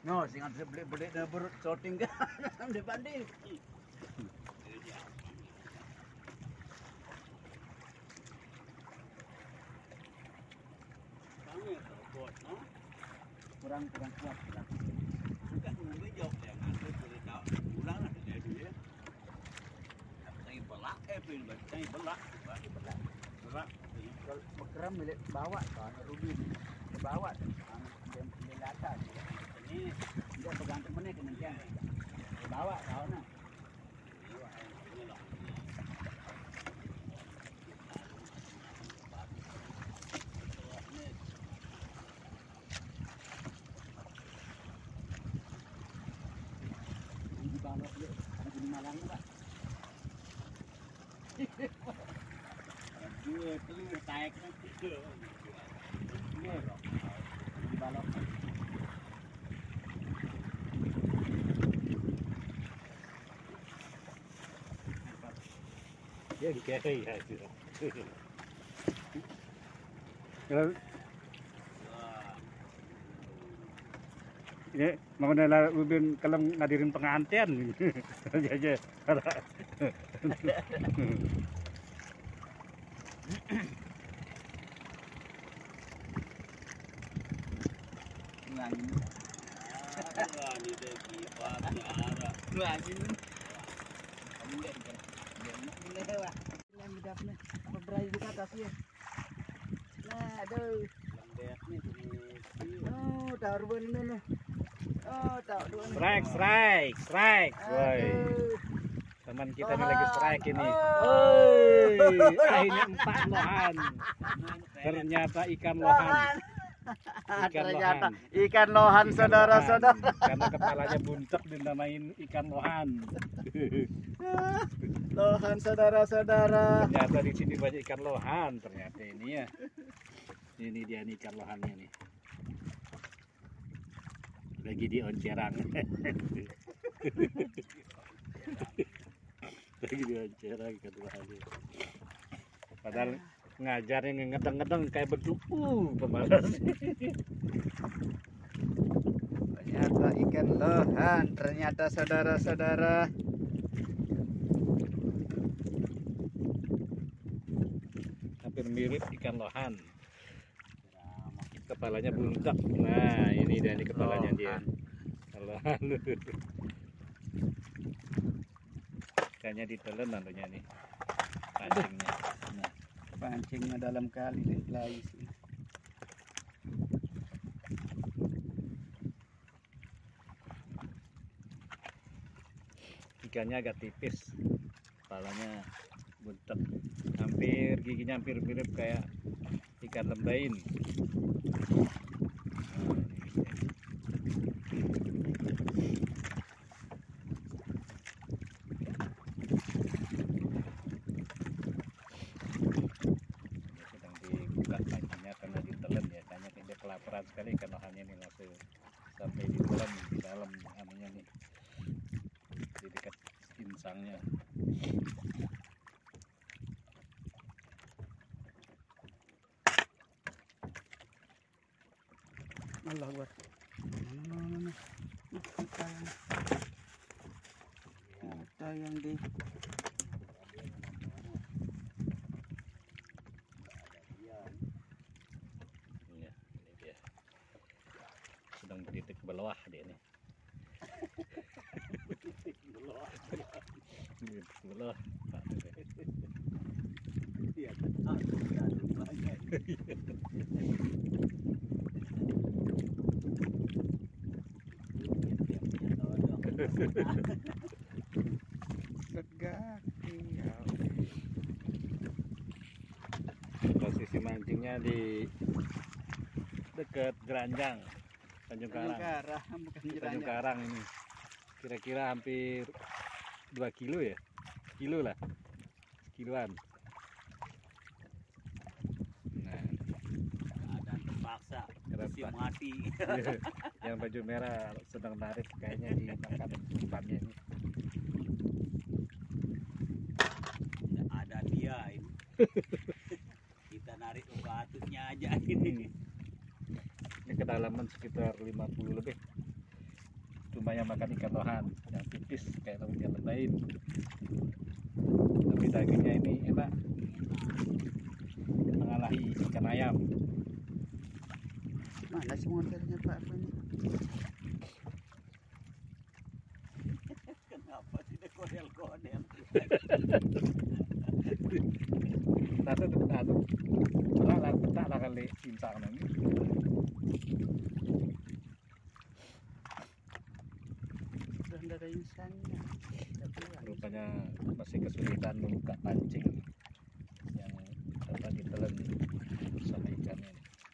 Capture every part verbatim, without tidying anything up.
No, sing ada beli-beli na berut sorting ka. Di bandi. Kurang kurang kuat lah. Bukan mungkin jauh yang ada boleh tahu. Ulang lah dia dia. Tapi belak, eh pin tapi belak, belak. Belak. Kalau berkeram milik bawa kan Rubin. Bawa dia dia lata. Ini dia pegang temennya kemudian bawa tahu nah. Dia perlu tarik nanti ke. Ini loh. Di balok. Ya dikei ya itu. Kalau ini mau nela ubin kalau ngadirin pengantin aja. Ngangin. Ah, ni deh kipas nyara. Ngangin. Kamu lihat kan. Dia mulai lah. Yang bedapnya apa berai di atas ya. Nah, aduh. Lembek nih ini. Oh, tahu bener nih. Oh, tahu dua. Strike, strike, strike. Woi. Teman kita ini lagi strike ini. Woi, akhirnya empat lohan. Ternyata ikan lohan. Ikan ternyata lohan. ikan lohan saudara-saudara. Karena kepalanya buntet dinamain ikan lohan. Lohan saudara-saudara. Ternyata di sini banyak ikan lohan. Ternyata ini ya. Ini dia nih ikan lohannya nih. Lagi di oncerang. Lagi di oncerang ikan lohannya. Padahal ngajarnya ngedeng-ngedeng kayak beduk. Uh, pemalas. Ternyata ikan lohan, ternyata saudara-saudara. Hampir mirip ikan lohan. Kepalanya buntak. Nah, ini dia nih kepalanya dia. Lohan. Kayaknya ditelan nantinya nih. Pancingnya. Nah, Pancingnya dalam kali dan pelai sih. ikannya agak tipis, kepalanya buntet, hampir giginya hampir mirip kayak ikan lembain. Sedang dibuka pancinya karena ditelan ya, kayaknya dia kelaparan sekali ikan lohannya ini, langsung sampai ditelan di dalam anunya nih, di dekat insangnya. Allah Akbar. Mana kita yang kita yang di Ya, ini dia. Sedang beritik belawah dia nih. Beritik belawah. Beritik belawah. Iya, tegak tinggal. Posisi mancingnya di dekat Geranjang, Tanjung Karang. Karang, bukan Tanjung Jeranjang. Karang ini. Kira-kira hampir dua kilo ya? Kilo lah. Kiloan. Nah, Keadaan terpaksa, si Kenapa? mati. yang baju merah sedang narik, kayaknya dimakan umpannya ini. Tidak ada dia ini. Kita narik ke batutnya aja ini. Ini kedalaman sekitar lima puluh lebih. cuma yang makan ikan lohan yang tipis kayak laut yang lain, tapi dagingnya ini enak mengalahi ikan ayam. Mana sih modelnya Pak apa ini? Kenapa tidak kodel-kodel? Satu tuh satu orang lah tak lah kali insang ini. Sudah ada insannya. Rupanya masih kesulitan membuka pancing yang dapat ditelan sama ikannya.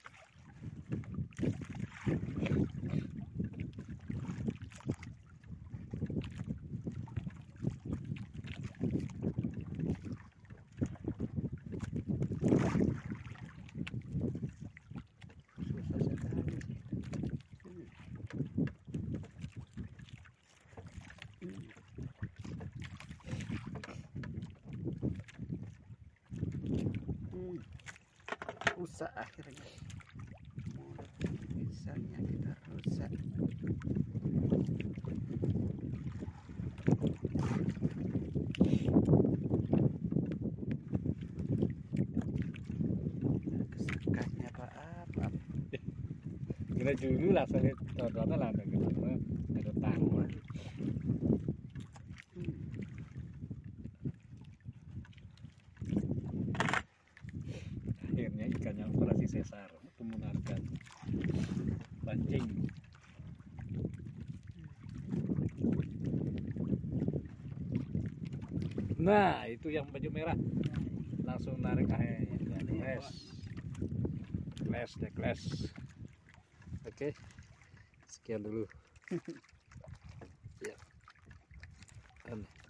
Susah sekali sih. Hmm. Hmm. Rusak akhirnya. Misalnya kita rusak. Kesukaannya Pak apa? Kita dulu lah saya tahu lah ada gitu, ada tangguh. Hmm. Akhirnya ikannya operasi sesar memunarkan pancing. Nah itu yang baju merah langsung narik akhirnya les les dek les. Oke sekian dulu ya.